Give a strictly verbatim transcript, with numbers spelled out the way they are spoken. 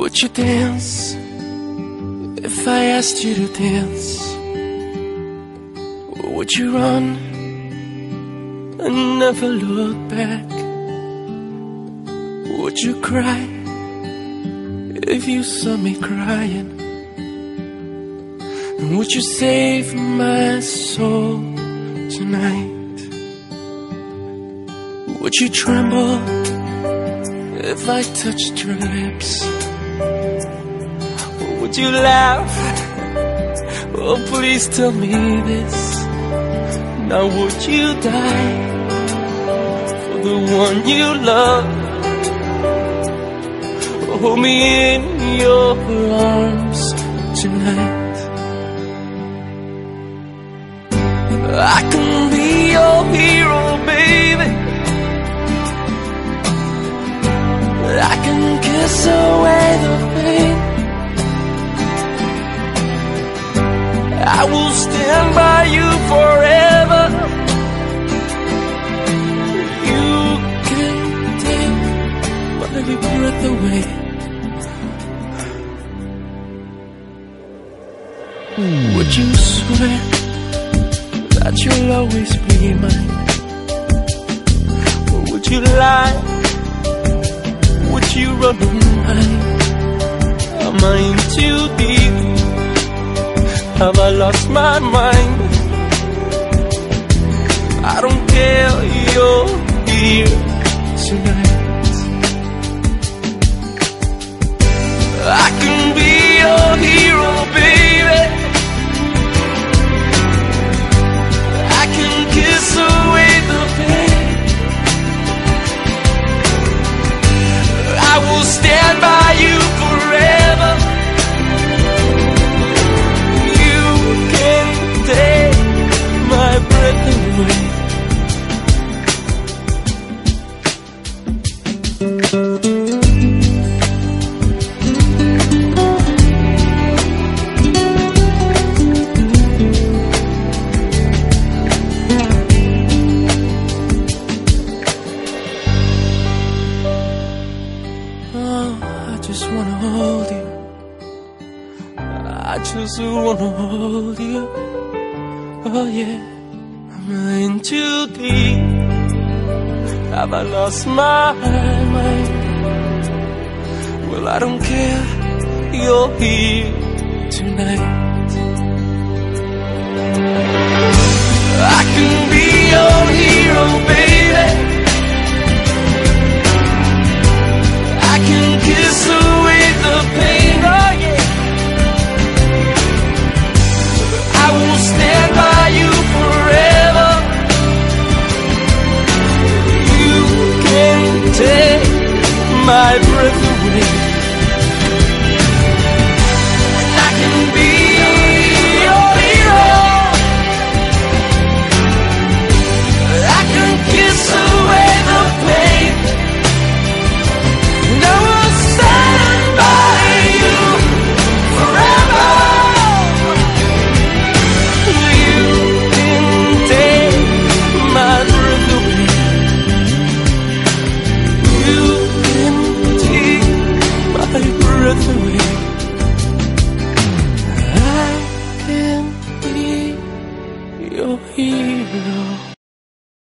Would you dance if I asked you to dance? Would you run and never look back? Would you cry if you saw me crying? And would you save my soul tonight? Would you tremble if I touched your lips? Or would you laugh? Oh, please tell me this. Now would you die for the one you love? Hold me in your arms tonight. I can be your hero, baby. I can kiss away the pain. I will stand by you forever. You can take my every breath away. Would you swear that you'll always be mine? Or would you lie? Would you run and hide? Am I in too deep? Have I lost my mind? I don't care, you're here tonight. I can be your hero, baby. I can kiss away the pain. I will stand by you forever. You can take my breath away. I just wanna hold you. I just wanna hold you. Oh yeah, I'm in too deep. Have I lost my mind? Well, I don't care, you're here tonight. I can be your